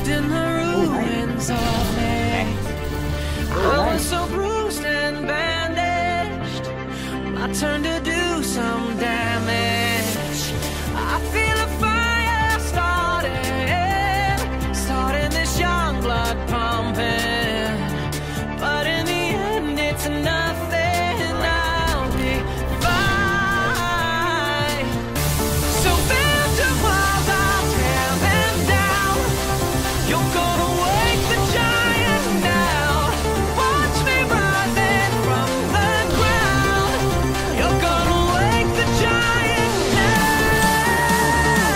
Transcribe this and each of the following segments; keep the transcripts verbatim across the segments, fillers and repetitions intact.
in the ruins of me. I was so bruised and bandaged, my turn to do some damage. I feel a fire starting, starting this young blood pumping, but in the end it's nothing. I'll be fine. So build your walls, I'll tear them down. You're gonna wake the giant now. Watch me rising from the ground. You're gonna wake the giant now.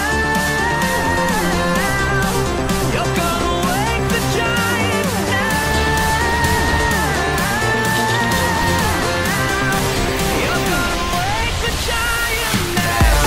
You're gonna wake the giant now. You're gonna wake the giant now.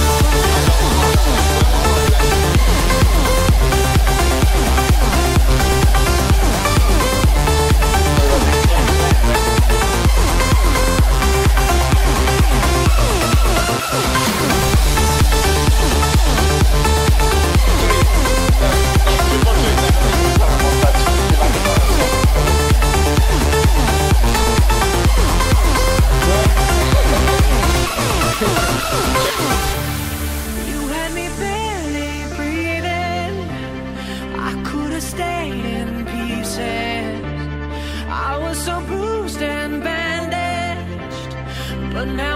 You had me barely breathing. I could have stayed in pieces. I was so bruised and bandaged, but now